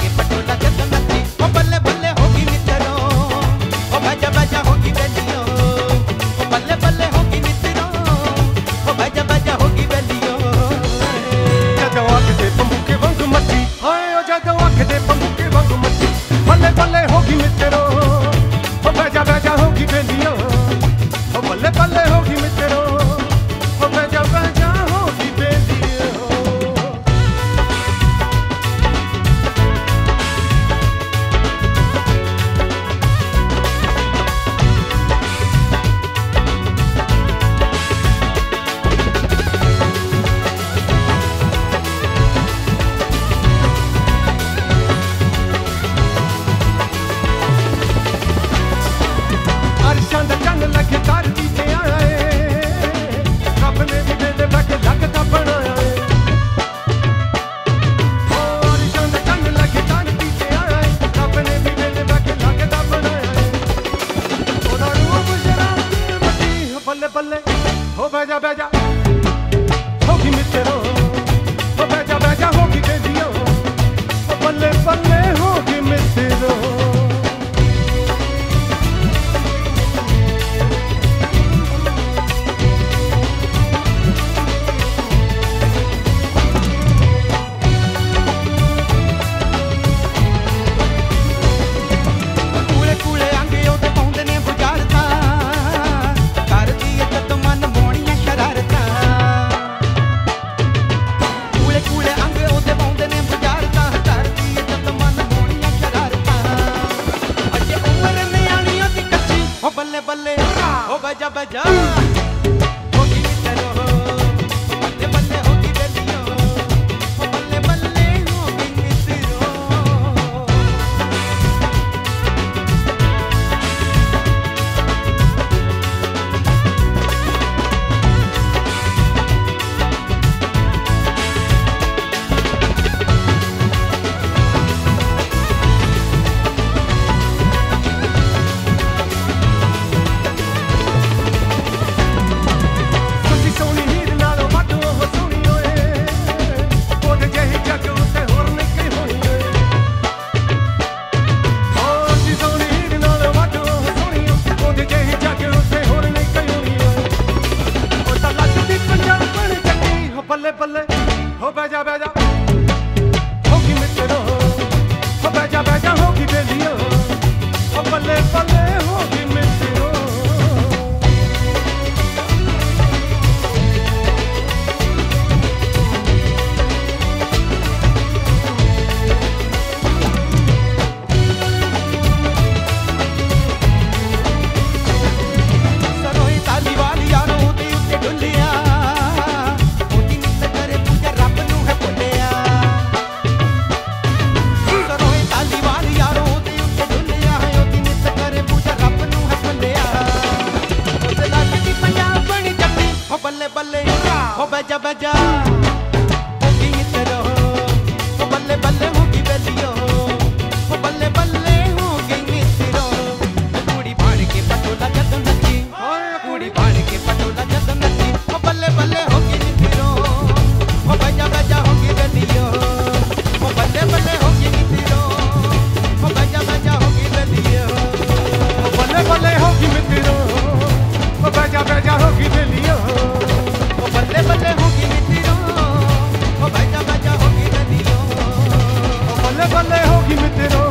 के पटोला जद नची, ओ बल्ले बल्ले होगी मित्रों, ओ बाजा बाजा होगी बेलियों, ओ बल्ले बल्ले होगी मित्रों, ओ बाजा बाजा होगी बेलियों। जदों आखदे पंबू के वांग मची, हाय ओ जदों आखदे पंबू के वांग मची, बल्ले बल्ले होगी मित्रों, ओ बाजा बाजा होगी बेलियों, ओ बल्ले बल्ले होगी मित्रों, ओ बाजा बाजा होगी बेलियों। अरशां दा चंन लगे धरती ते आया है, रब ने भी वेले बैठे लगदा बनाया है। ओ अरशां दा चंन लगे धरती ते आया है, रब ने भी वेले बैठे लगदा बनाया है। ओदा रूप शराबी मची, बल्ले बल्ले हो बैजा बैजा होगी मित्रों, हो बैजा बैजा होगी बेलियों, ओ बल्ले बल्ले होगी मित्रों। बल्ले बल्ले ओ बजा बजा होगी मित्रों, बल्ले बल्ले होगी बेलियों, ओ बल्ले बल्ले होगी मित्रों। बल्ले बल्ले हो बैजा बैजा होगी मित्रों, हो बैजा बैजा होगी बेलियों, ओ बल्ले बल्ले होगी मित्रों। सरोई ताली वाली यारों दी उत्ते डुलिया, बल्ले बल्ले हो बजा बजा होगी मित्रों, ओ बल्ले बल्ले होगी बेलियों, ओ बल्ले बल्ले होगी मित्रों। कुड़ी बाण के पटोला जद नची, कुड़ी बाण के पटोला जद नची, ओ बल्ले बल्ले होगी मित्रों, ओ बजा बजा होगी बेलियों, ओ बल्ले बल्ले होगी मित्रों, ओ बजा बजा होगी बेलियों, ओ बल्ले बल्ले होगी मित्रों, ओ बजा बजा होगी बेलियों, ओ बल्ले बल्ले होगी मित्रों, ओ बाजा बाजा होगी बेलियों, ओ बल्ले बल्ले होगी मित्रों।